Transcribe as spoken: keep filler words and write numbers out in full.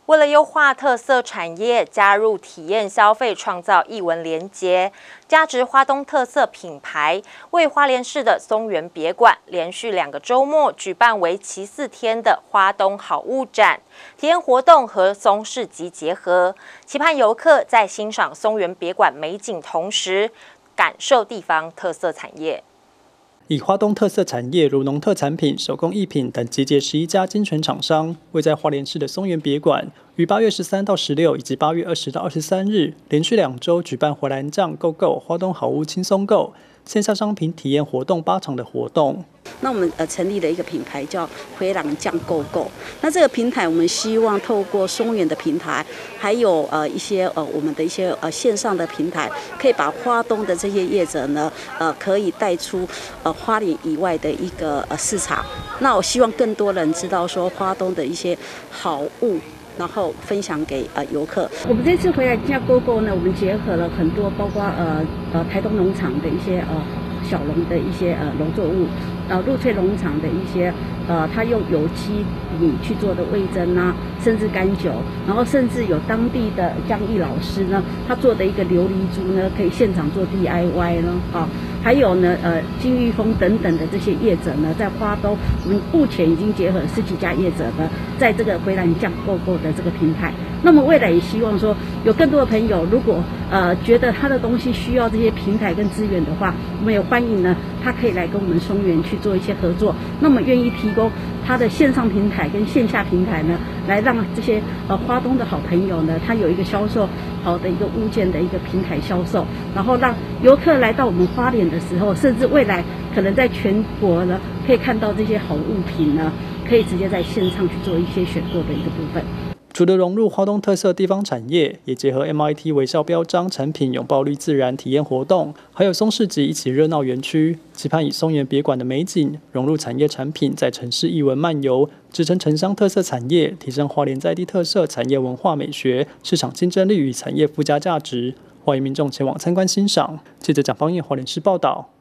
为了优化特色产业，加入体验消费，创造艺文连结，加值花东特色品牌，为花莲市的松原别馆连续两个周末举办为期四天的花东好物展，体验活动和松市集结合，期盼游客在欣赏松原别馆美景同时，感受地方特色产业。 以花东特色产业如农特产品、手工艺品等集结十一家精选厂商，位在花莲市的松原别馆，于八月十三到十六以及八月二十到二十三日，连续两周举办回蓝酱购购花东好物轻松购线下商品体验活动八场的活动。 那我们呃成立了一个品牌叫回廊酱购购。那这个平台，我们希望透过松原的平台，还有呃一些呃我们的一些呃线上的平台，可以把花东的这些业者呢，呃可以带出呃花莲以外的一个呃市场。那我希望更多人知道说花东的一些好物。然后分享给呃游客。我们这次回来酱购购呢，我们结合了很多，包括呃呃台东农场的一些呃小农的一些呃农作物，呃鹿翠农场的一些呃他用有机米去做的味噌啊，甚至干酒，然后甚至有当地的江艺老师呢，他做的一个琉璃珠呢，可以现场做 D I Y 呢啊。还有呢，呃，金玉峰等等的这些业者呢，在花东，我们目前已经结合十几家业者呢，在这个回蓝酱购购的这个平台。那么未来也希望说，有更多的朋友，如果呃觉得他的东西需要这些平台跟资源的话，我们也欢迎呢，他可以来跟我们松原去做一些合作。那么愿意提供他的线上平台跟线下平台呢，来让这些呃花东的好朋友呢，他有一个销售好的一个物件的一个平台销售，然后让游客来到我们花莲的时候，甚至未来可能在全国呢，可以看到这些好物品呢，可以直接在线上去做一些选购的一个部分。 除了融入花东特色地方产业，也结合 M I T 微笑标章产品拥抱绿自然体验活动，还有松市集一起热闹园区，期盼以松原别馆的美景融入产业产品，在城市艺文漫游，支撑城乡特色产业，提升花莲在地特色产业文化美学市场竞争力与产业附加价值。欢迎民众前往参观欣赏。记者蒋方燕花莲市报道。